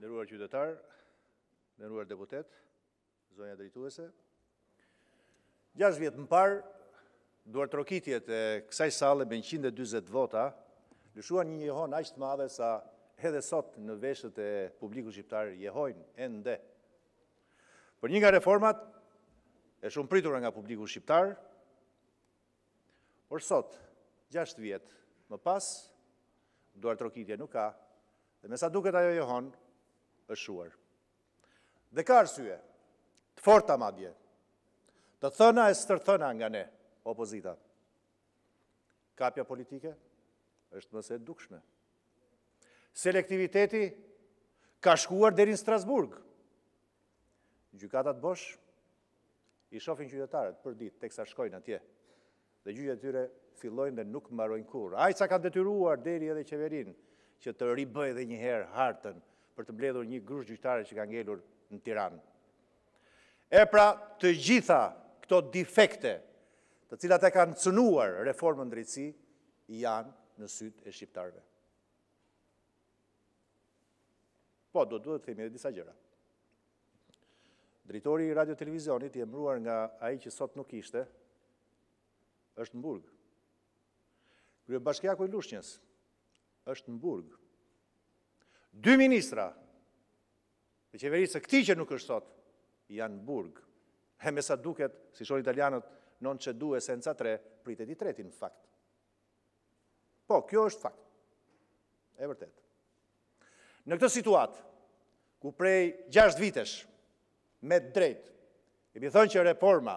Nderuar qytetar, nderuar deputet, zonja drejtuese. 6 vjet më parë, duartrokitjet e kësaj salle me 140 vota lëshuan një jehon aq të madhe sa edhe sot në veshët e publikut shqiptar jehojnë ende. Për një nga reformat e shumë pritura nga publiku shqiptar, por sot, 6 vjet më pas, duartrokitje nuk ka, dhe me sa duket ajo jehon është shuar. Dhe ka arsye, të forta madje, të thëna e stërthëna nga ne, opozita. Kapja politike është mëse e dukshme. Selektiviteti ka shkuar deri në Strasburg. Gjykatat bosh i shofin qytetarët për ditë teksa shkojnë atje. Dhe gjyqet e tyre fillojnë dhe nuk mbarojnë kurrë. Ai sa kanë detyruar deri edhe qeverinë që të ribëj edhe një herë hartën për të mbledhur një grush gjyqtare që ka ngelur në Tiranë. E pra, të gjitha këto defekte, të cilat e kanë cënuar reformën drejtësi, janë në sytë e shqiptarëve. Po, duhet të themi edhe disa gjëra. Drejtori i radio televizionit i emëruar nga ai që sot nuk ishte, është në Burg. Kryebashkiaku i Lushnjës është në Burg. 2 ministra e qeverisë së këtij që nuk është sot, janë në Burg. E me sa duket, si shohin italianët, non c'è due senza tre, pritet i treti në fakt. Po, kjo është fakt. E vërtet. Në këtë situatë, ku prej 6 vitesh, me drejt, kemi thënë që reforma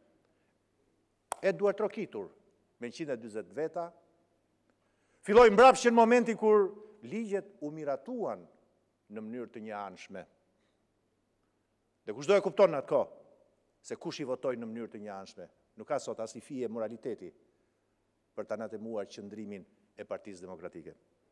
e duartrokitur me 140 veta, filloi mbrapsht në momentin kur ligjet u miratuan në mënyrë të njëanshme. Dhe kushdo e kupton në atë kohë se kush i votoi në mënyrë të njëanshme, nuk ka sot asnjë fije moraliteti për ta natemuar qëndrimin e Partisë Demokratike.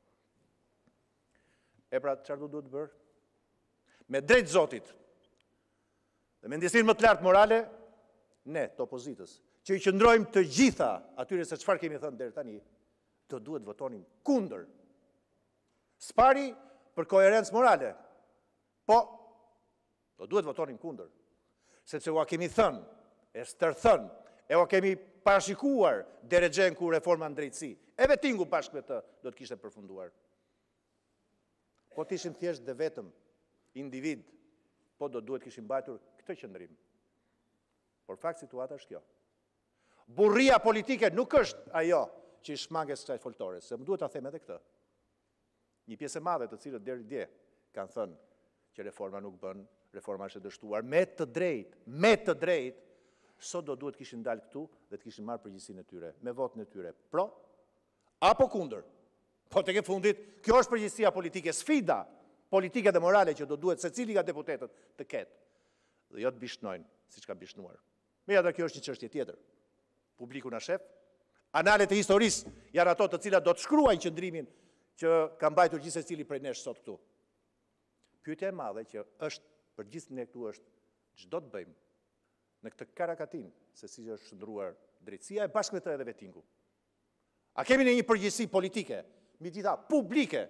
E pra, çfarë duhet bërë? Me drejt Zotit dhe me ndjesinë më të lartë morale, ne, të opozitës, që i qëndrojmë të gjitha atyre se çfarë kemi thënë deri tani, do duhet votonim kundër. S'pari për koherencë morale, po, do duhet votonim kundër. Sepse ua kemi thënë, e stërthënë, e ua kemi parashikuar deregjen ku reforma në drejtësi. E vetingu bashkë me të do të kishte përfunduar. Po të ishim thjesht dhe vetëm individ, po do duhet kishim mbajtur këtë qëndrim. Por fakt situata është kjo. Burria politike nuk është ajo që i shmanges kësaj foltore, se më duhet ta them edhe këtë. Një pjesë e madhe të cilët deri dje kanë thënë që reforma nuk bën, reforma është e dështuar, me të drejt, sot do duhet kishin dalë këtu dhe të kishin marrë përgjegjësinë e tyre, me votën e tyre, pro apo kundër. Po tek e fundit, kjo është përgjegjësia politike, sfida politike dhe morale që do duhet secili nga deputetët të ketë. Dhe jo të bishnojnë, siç ka bishnuar. Megjithatë kjo është një çështje tjetër. Publiku na shef, analet e historisë janë ato të cilat do të shkruajnë qëndrimin që ka mbajtur gjithsecili prej nesh sot këtu. Pyetja e madhe që është për gjithë ne këtu është ç'do të bëjmë në këtë karakatin se si është shndruar drejtësia e bashkë me të edhe vetingu. A kemi ne një përgjegjësi politike, mbi gjitha publike,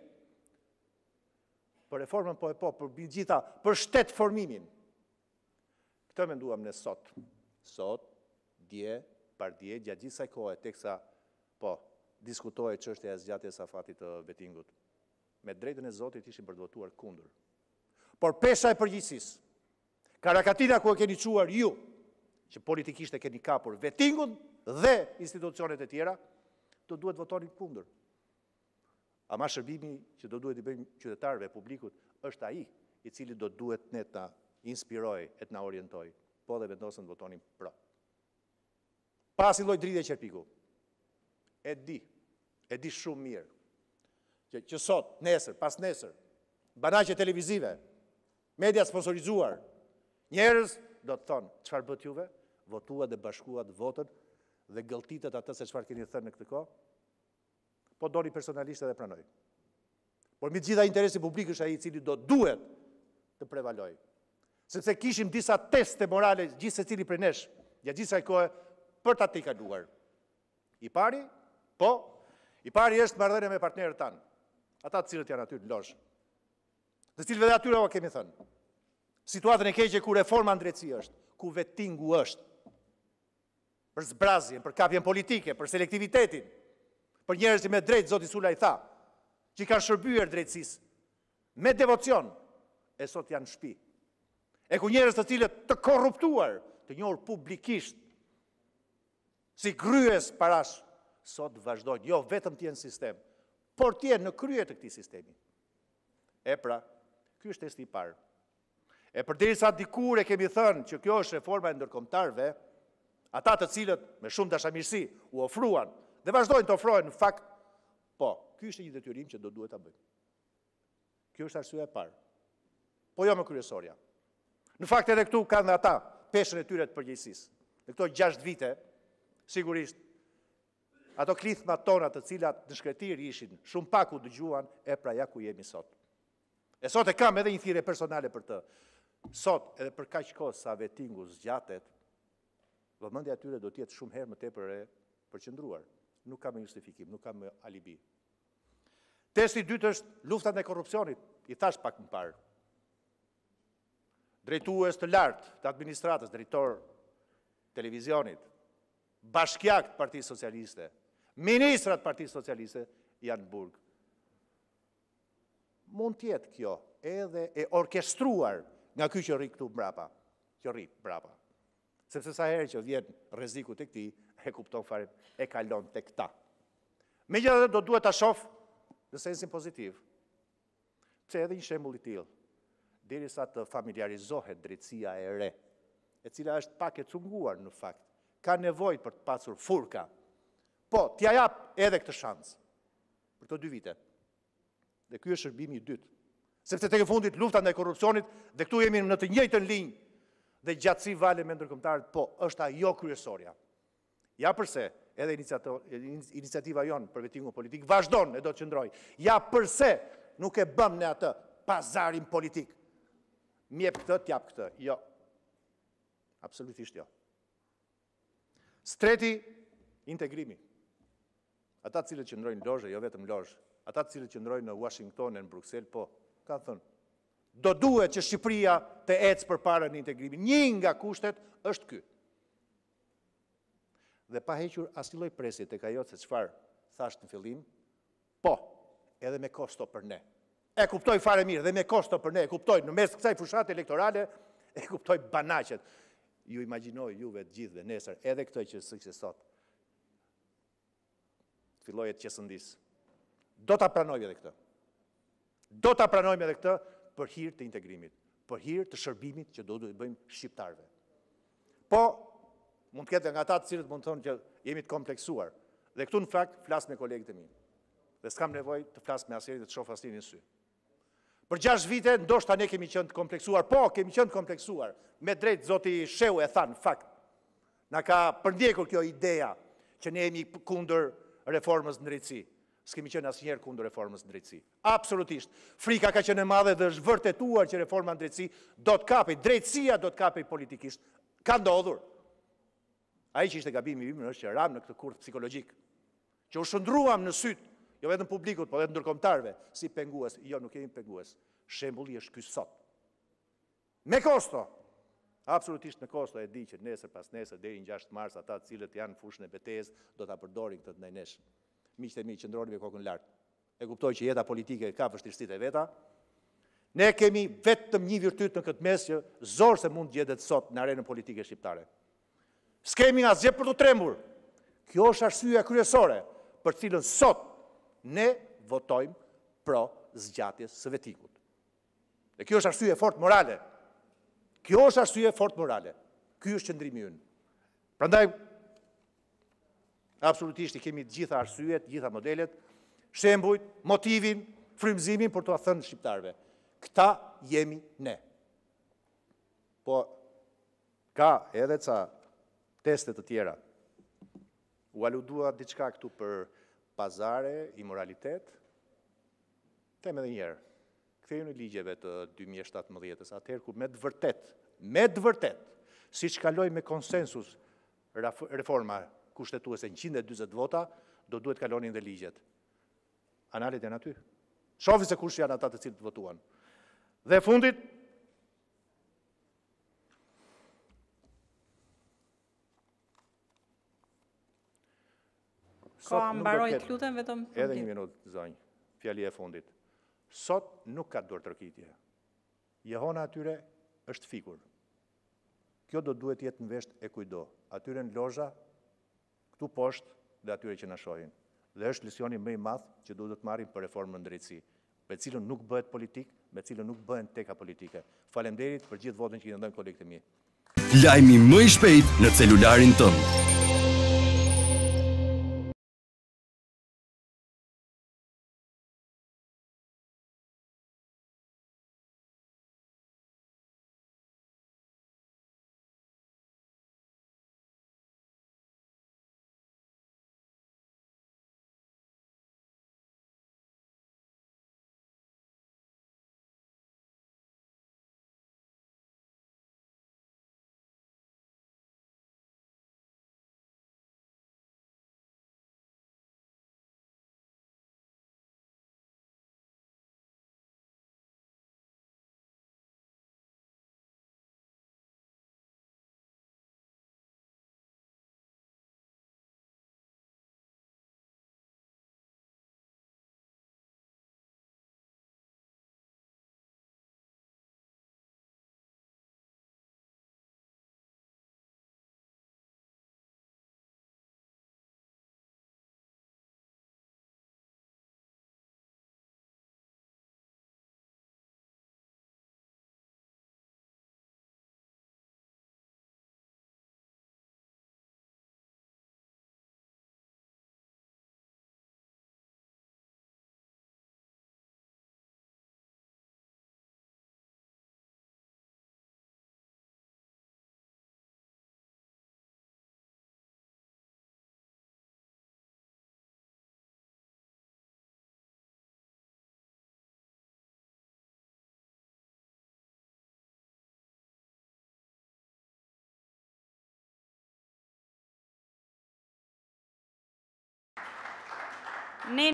për reformën po e po, për mbi gjitha, për shtetformimin. Këtë menduam ne sot. Sot, dje, pardje, gjatë gjithë kësaj kohe, teksa po diskutohej çështja e zgjatjes së afatit të vetingut. Me drejtën e Zotit ishim për të votuar kundër. Por pesha e përgjegjësisë, karakatina ku e keni çuar ju, që politikisht e keni kapur vetingun dhe institucionet e tjera, do duhet votoni kundër. Ama shërbimi që do duhet i bëjmë qytetarëve, publikut, është ai i cili do duhet ne ta inspiroj e të na orientoj, po dhe vendosën të votonim pro. Pa asnjë lloj dridhje qerpiku. E di shumë mirë, që sot, nesër, pas nesër, banaqe televizive, media sponsorizuar, njerëz do të thonë, çfarë bët juve? Votuat dhe bashkuat votën dhe gëlltitet atë se çfarë keni thënë në këtë kohë? Po doni personalisht edhe pranoj. Por mbi të gjitha interesi publik është ai i cili do duhet të prevaloj. Sepse kishim disa teste morale gjithë secili prej nesh, gjatë gjithë kësaj kohe për ta tejkaluar. I pari është marrëdhënia me partnerët tanë, ata të cilët janë aty në lozhë. Dhe cilëve dhe atyre o kemi thënë. Situatën e keqe ku reforma në drejtësi është, ku vettingu është, për zbrazjen, për kapjen politike, për selektivitetin, për njerëz që me drejt, Zoti Sula i tha, që kanë shërbyer drejtësisë, me devocion, e sot janë shtëpi. E ku njerëz të cilët të korruptuar, të njohur publikisht, si gryes parash, sot vazhdojnë, jo vetëm t'jenë sistem, por t'jenë në krye të këtij sistemi. E pra, ky është testi i parë. E përderisa dikur e kemi thënë që kjo është reforma e ndërkombëtarëve, ata të cilët me shumë dashamirësi u ofruan dhe vazhdojnë të ofrohen në fakt, po, ky është një detyrim që do duhet ta bëjmë. Kjo është arsyeja e parë. Po jo më kryesorja. Në fakt edhe këtu kanë dhe ata peshën e tyre të përgjegjësisë. Në këto 6 vite, sigurisht, ato klithma tona të cilat në shkretir ishin, shumë pak u dëgjuan, e pra ja ku jemi sot. E sot e kam edhe një thirrje personale për të. Sot, edhe për kaq kohë sa vettingu zgjatet, vëmendja e tyre do të jetë shumë herë më tepër e përqendruar. Nuk ka më justifikim, nuk ka më alibi. Testi i dytë është lufta ndaj korrupsionit, i thash pak më parë. Drejtues të lartë të administratës, drejtor televizionit, bashkiak të Partisë Socialiste, ministrat të Partisë Socialiste janë në burg. Mund të jetë kjo edhe e orkestruar nga ky që rri këtu mbrapa, që rri mbrapa. Sepse sa herë që vjen rreziku tek ti, e kupton fare, e kalon tek ta. Megjithatë do duhet ta shoh në sensin pozitiv. Pse edhe një shembull i tillë, derisa të familiarizohet drejtësia e re, e cila është pak e cunguar në fakt, ka nevojë për të pasur furka. Po, t'ja jap edhe këtë shans për këto 2 vite. Dhe ky është shërbimi i dytë. Sepse tek e fundit lufta ndaj korrupsionit dhe këtu jemi në të njëjtën linjë dhe gjatësi vale me ndërkombëtarët, po është ajo kryesorja. Ja përse edhe iniciativa jonë për vettingun politik vazhdon e do të qëndrojë. Ja përse nuk e bëm ne atë pazarin politik. Mjep këtë, t'jap këtë. Jo. Absolutisht jo. Streti, integrimi. Ata të cilët qëndrojnë lozhe, jo vetëm lozhe, ata të cilët qëndrojnë në Washington e në Bruxelles, po, kanë thënë, do duhet që Shqipëria të ecë përpara në integrimin. Një nga kushtet është ky. Dhe pa hequr asnjë lloj presje tek ajo se çfarë thash në fillim, po, edhe me kosto për ne. E kuptoj fare mirë, dhe me kosto për ne, e kuptoj në mes kësaj fushate elektorale, e kuptoj banaqet. Ju imagjinoj juve të gjithëve nesër, edhe këtë që sot filloi të qesëndis. Do ta pranojmë edhe këtë. Do ta pranojmë edhe këtë për hir të integrimit, për hir të shërbimit që do të bëjmë shqiptarëve. Po, mund të ketë nga ata të cilët mund të thonë që jemi të kompleksuar. Dhe këtu në fakt flas me kolegët e mi. Dhe s'kam nevojë të flas me asnjërin dhe të shoh asnjërin në sy. Për 6 vite ndoshta ne kemi qenë të kompleksuar, po, kemi qenë të kompleksuar. Me drejt zoti Sheu e tha në fakt. Na ka përndjekur kjo ideja që ne jemi kundër reformës në drejtësi. S'kemi qenë asnjëherë kundër reformës në drejtësi. Absolutisht. Frika ka qenë e madhe dhe është vërtetuar që reforma në drejtësi do të kapej, drejtësia do të kapej politikisht. Ka ndodhur. Ai që ishte gabimi im është që ram në këtë kurth psikologjik, që u shndruam në syt, jo vetëm publikut, por edhe ndërkombëtarëve, si pengues. Jo, nuk jemi pengues. Shembulli është ky sot. Me kosto. Absolutisht me kosto, e di që nesër pas nesër deri në 6 mars ata të cilët janë në fushën e betejës do ta përdorin këtë ndaj nesh. Miqtë e mi, qëndroni me kokën lart. E kuptoj që jeta politike ka vështirësitë e veta. Ne kemi vetëm një virtyt në këtë mes që zor se mund gjetet sot në arenën politike shqiptare. S'kemi asgjë për të trembur. Kjo është arsyeja kryesore për cilën sot ne votojmë pro zgjatjes së vettingut. Dhe kjo është arsye fort morale. Kjo është arsye fort morale. Ky është qëndrimi ynë. Prandaj absolutisht i kemi të gjitha arsyet, të gjitha modelet, shembujt, motivin, frymëzimin për t'u thënë shqiptarëve. Këta jemi ne. Po ka edhe ca teste të tjera. U aludua diçka këtu për pazare, imoralitet. Them edhe një herë. Kthehemi në ligjeve të 2017-s, atëherë ku me të vërtet, siç kaloi me konsensus reforma kushtetuese 140 vota, do duhet kalonin dhe ligjet. Analet janë aty. Shofi se kush janë ata të cilët votuan. Dhe fundit, Ka mbaroj të lutem vetëm. Edhe një minutë, zonjë, fjali e fundit. Sot nuk ka dorë tërkitje. Jehona atyre është fikur. Kjo do duhet jetë në vesht e kujdo. Atyre në lozha, këtu poshtë dhe atyre që në shohin. Dhe është lesioni më i madh që duhet të marrim për reformën në drejtësi, me cilën nuk bëhet politik, me cilën nuk bëhen teka politike. Faleminderit për gjithë votën që i ndajmë kolegët e mi. Lajmi më i shpejt në celularin tënd.